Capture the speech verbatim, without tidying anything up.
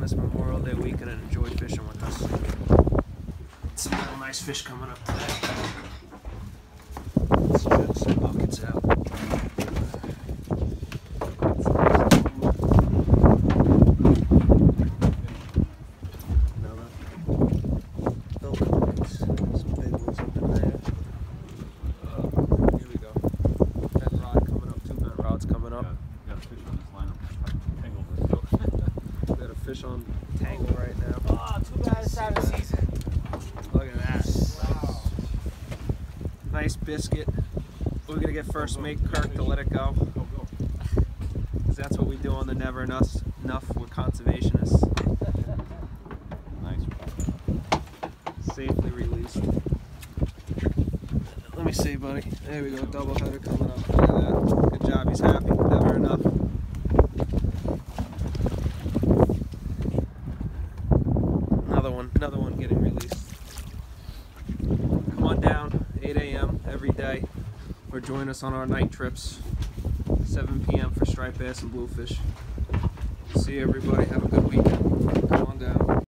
this Memorial Day weekend and enjoy fishing with us. Some real nice fish coming up today. Let's check some buckets out. Fish on tangle right now. Oh, too bad it's out of season. Look at that. Wow. Nice biscuit. We're gonna get first mate Kirk to let it go. Because that's what we do on the Never Enuff. We're conservationists. Nice. Safely released. Let me see, buddy. There we go. Double header coming up. Look at that. Good job. He's happy. Never Enuff. Another one, another one getting released. Come on down, eight A M every day, or join us on our night trips, seven P M for striped bass and bluefish. See you everybody, have a good weekend. Come on down.